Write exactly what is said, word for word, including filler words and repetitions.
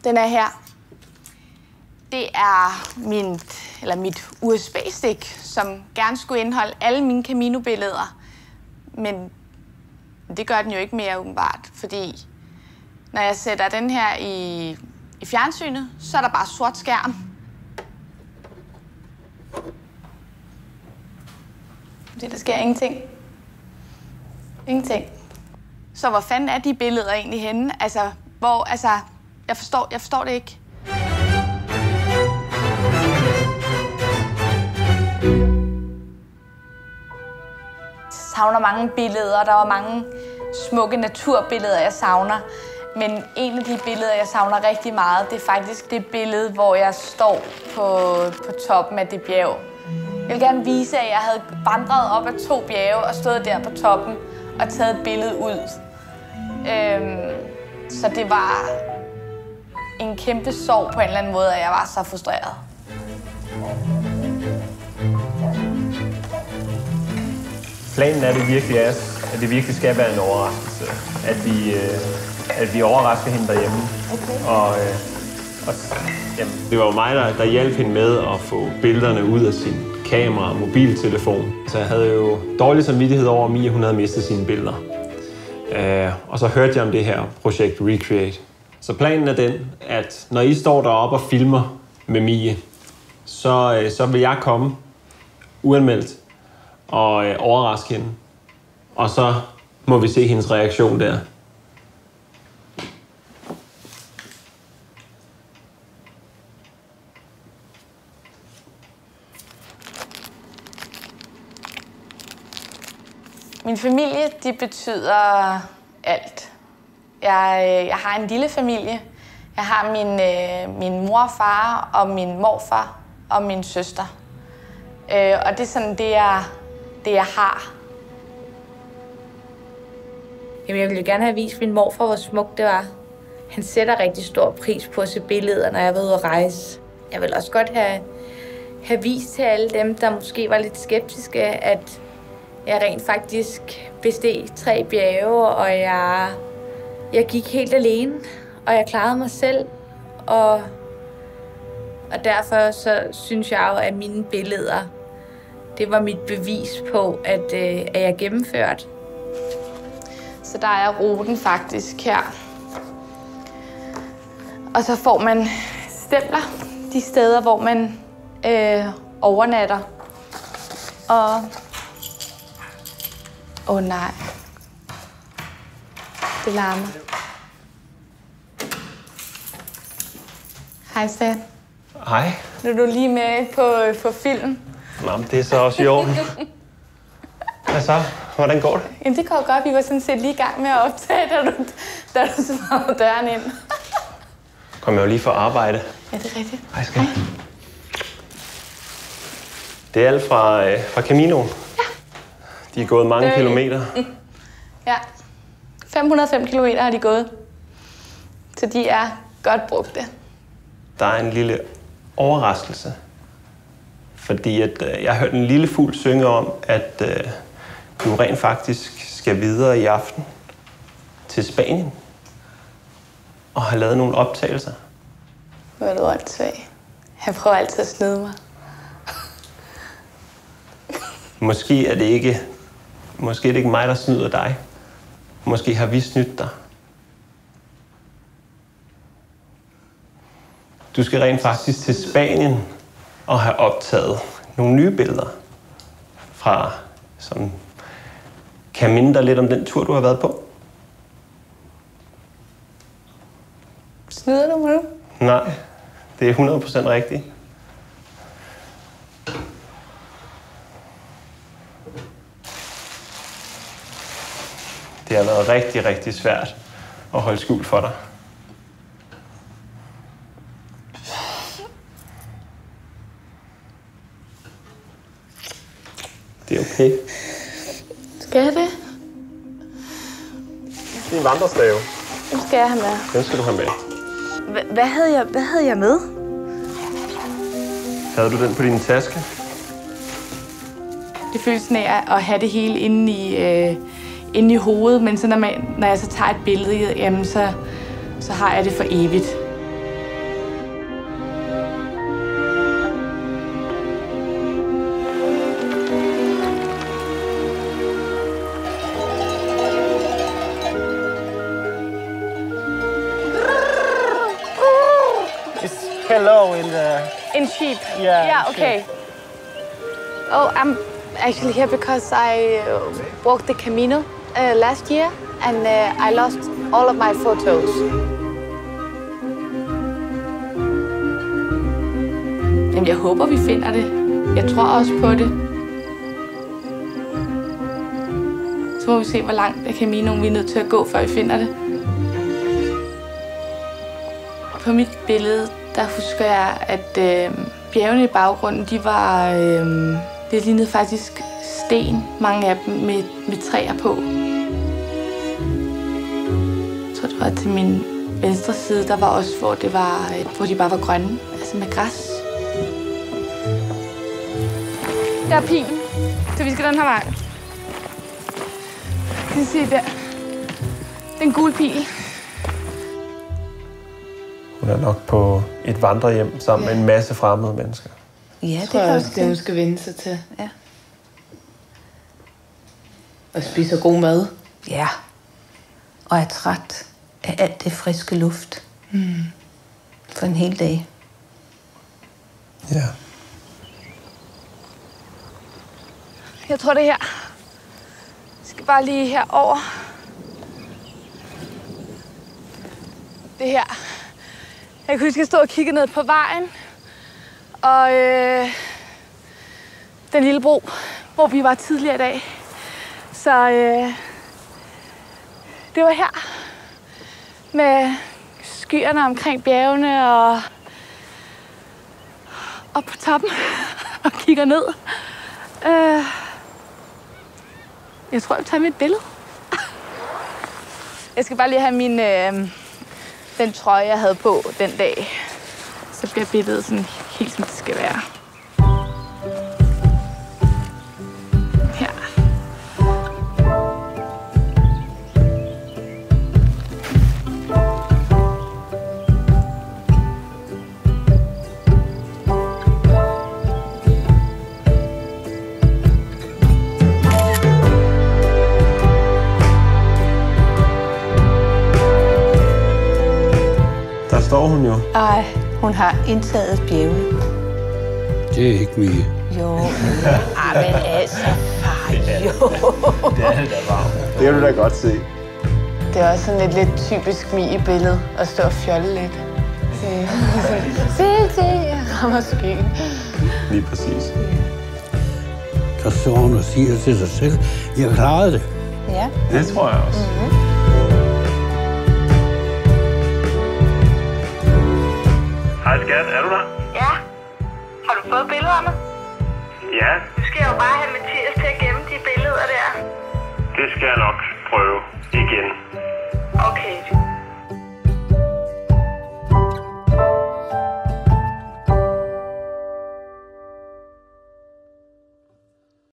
Den er her. Det er min, eller mit U S B-stik, som gerne skulle indeholde alle mine Camino-billeder. Men det gør den jo ikke mere åbenbart, fordi når jeg sætter den her i, i fjernsynet, så er der bare sort skærm. Det, der sker ingenting. Ingenting. Så hvor fanden er de billeder egentlig henne? Altså, hvor, altså, jeg forstår, jeg forstår det ikke. Jeg savner mange billeder. Der var mange smukke naturbilleder, jeg savner. Men en af de billeder, jeg savner rigtig meget, det er faktisk det billede, hvor jeg står på, på toppen af det bjerg. Jeg vil gerne vise, at jeg havde vandret op ad to bjerge og stået der på toppen og taget et billede ud. Øhm, så det var en kæmpe sorg på en eller anden måde, at jeg var så frustreret. Planen er, at det virkelig, er, at det virkelig skal være en overraskelse. At vi, øh, at vi overrasker hende derhjemme. Okay. Og, øh, og, jamen, det var jo mig, der, der hjalp hende med at få billederne ud af sin kamera og mobiltelefon. Så jeg havde jo dårlig samvittighed over, at Mie hun havde mistet sine billeder. Øh, og så hørte jeg om det her projekt Recreate. Så planen er den, at når I står deroppe og filmer med Mie, så, øh, så vil jeg komme uanmeldt og øh, overraske hende. Og så må vi se hendes reaktion der. Min familie, de betyder alt. Jeg, jeg har en lille familie. Jeg har min, øh, min mor og far, og min morfar og min søster. Øh, og det er sådan det, jeg, det, jeg har. Jamen, jeg ville gerne have vist min morfar, hvor smukt det var. Han sætter rigtig stor pris på at se billeder, når jeg var ude at rejse. Jeg vil også godt have, have vist til alle dem, der måske var lidt skeptiske, at jeg rent faktisk besteg tre bjerge, og jeg, jeg gik helt alene, og jeg klarede mig selv. Og, og derfor så synes jeg jo, at mine billeder, det var mit bevis på, at, øh, at jeg gennemførte. Så der er ruten faktisk her. Og så får man stempler de steder, hvor man øh, overnatter. Og Åh oh, nej. Det larmer. Hej, Stan. Hej. Nu er du lige med på, på film. Nå, det er så også i orden. Hvad så? Hvordan går det? Jamen, det går godt. Vi var sådan set lige i gang med at optage, da du, da du smagte døren ind. Kom jeg jo lige for arbejde. Ja, det er rigtigt. Hej, skat. Det er alt fra, øh, fra Caminoen. Ja. De er gået mange det... kilometer. Mm. Ja. fem hundrede og fem kilometer har de gået. Så de er godt brugte. Der er en lille overraskelse. Fordi at, øh, jeg har hørt en lille fugl synge om, at øh, du rent faktisk skal videre i aften til Spanien og har lavet nogle optagelser. Hvor er du åndssvag. Jeg prøver altid at snyde mig. Måske er det ikke, måske er det ikke mig, der snyder dig. Måske har vi snydt dig. Du skal rent faktisk til Spanien og have optaget nogle nye billeder fra, som kan minde dig lidt om den tur, du har været på. Snyder du mig nu? Nej, det er hundrede procent rigtigt. Det har været rigtig, rigtig svært at holde skjult for dig. Det er okay. Skal jeg det? Det er en vandrestave. Den skal jeg have med. Den skal du have med. H- hvad, havde jeg, hvad havde jeg med? Havde du den på din taske? Det føles sådan af at have det hele inde i, øh, inde i hovedet, men så når, man, når jeg så tager et billede, jamen så, så har jeg det for evigt. yellow in the... In sheep? Yeah. Yeah, okay. Oh, I'm actually here because I uh, walked the Camino uh, last year and uh, I lost all of my photos. Jamen, jeg håber, vi finder det. Jeg tror også på det. Så må vi se, hvor langt af Caminoen vi er nødt til at gå, før vi finder det. På mit billede, der husker jeg, at øh, bjergene i baggrunden, de var... Øh, det lignede faktisk sten, mange af dem med, med træer på. Jeg tror, det var til min venstre side, der var også, hvor, det var, hvor de bare var grønne, altså med græs. Der er pilen, så vi skal den her vej. Kan I se der? Den gule pil. Hun er nok på et vandrehjem sammen ja. med en masse fremmede mennesker. Ja, det er også det, hun skal vende sig til. Ja. Og spiser god mad. Ja. Og er træt af alt det friske luft. Mm. For en hel dag. Ja. Jeg tror, det er her. Jeg skal bare lige herover. Det her. Jeg kan huske, at jeg stod og kiggede ned på vejen. Og øh, den lille bro, hvor vi var tidligere i dag. Så øh, det var her. Med skyerne omkring bjergene og op på toppen og kigger ned. Øh, jeg tror, jeg vil tage mit billede. Jeg skal bare lige have min, øh, den trøje, jeg havde på den dag. Så bliver billedet sådan helt, som det skal være. Her. Der står hun jo. Ej, hun har indtaget bjergene. Det er ikke mye. Jo, ej, men altså, far, jo. Det er det da varmt. Det kan du da godt se. Det er også sådan et lidt typisk Mie-billede at stå og fjolle lidt. Se, se, se, jeg rammer skyen. Lige præcis. Der står hun og siger til sig selv, jeg klarede det. Ja. Det tror jeg også. Mm-hmm. Hej skat, er du der? Ja. Har du fået billeder af mig? Ja. Nu skal jeg jo bare have Mathias til at gemme de billeder der. Det skal jeg nok.